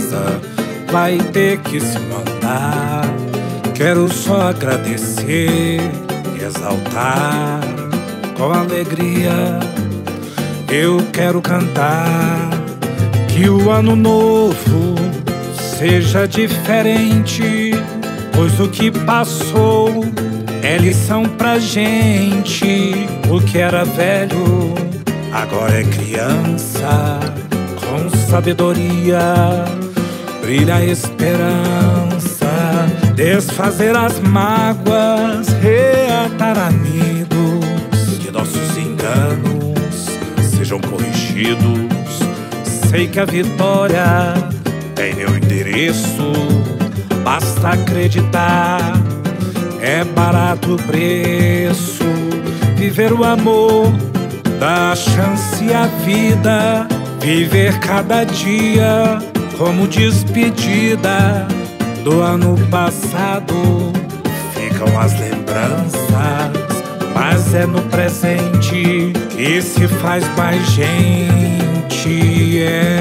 tristeza vai ter que se mandar. Quero só agradecer e exaltar com alegria. Eu quero cantar que o ano novo seja diferente, pois o que passou é lição pra gente. O que era velho agora é criança. Com sabedoria brilha a esperança. Desfazer as mágoas, reatar amigos, que nossos enganos sejam corrigidos. Sei que a vitória tem meu endereço, basta acreditar. É barato o preço, viver o amor, dar chance à vida, viver cada dia como despedida do ano passado. Ficam as lembranças, mas é no presente que se faz mais gente.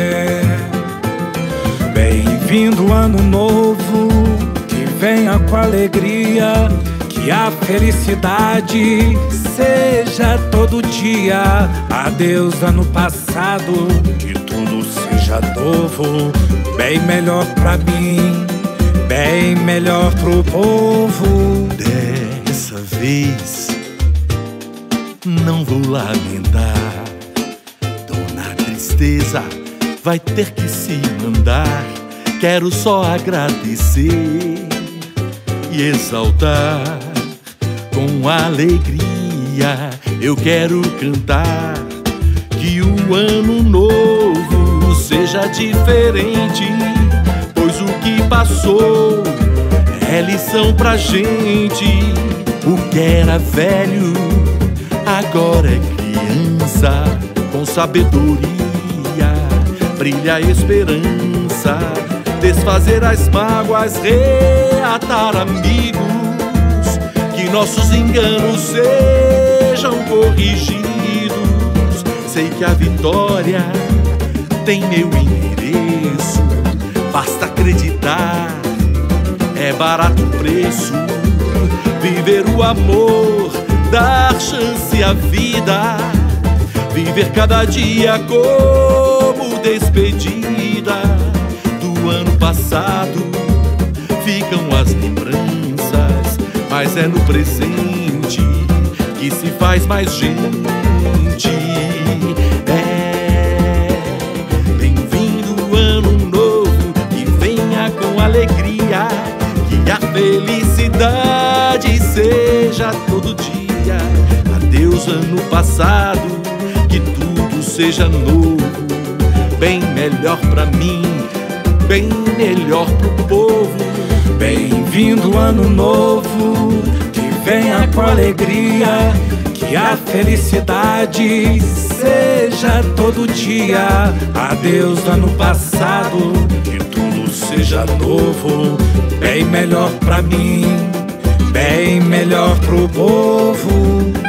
Bem-vindo ano novo, que venha com alegria, que a felicidade seja todo dia. Adeus ano passado, que tudo seja novo, bem melhor pra mim, bem melhor pro povo. Dessa vez não vou lamentar, dona tristeza vai ter que se mandar. Quero só agradecer e exaltar com alegria. Eu quero cantar que o ano novo seja diferente, pois o que passou é lição pra gente. O que era velho agora é criança. Com sabedoria brilha a esperança. Desfazer as mágoas, reatar amigos, que nossos enganos sejam corrigidos. Sei que a vitória tem meu endereço, basta acreditar. É barato o preço, viver o amor, dar chance à vida, viver cada dia como despedida do ano passado. Ficam as lembranças, mas é no presente que se faz mais gente. Bem-vindo ano novo, que venha com alegria, que a felicidade seja todo dia. Adeus ano passado, que tudo seja novo, bem melhor pra mim, bem melhor pro povo. Bem-vindo ano novo, que venha com alegria, que a felicidade seja todo dia. Adeus ano passado, que tudo seja novo, bem melhor pra mim, bem melhor pro povo.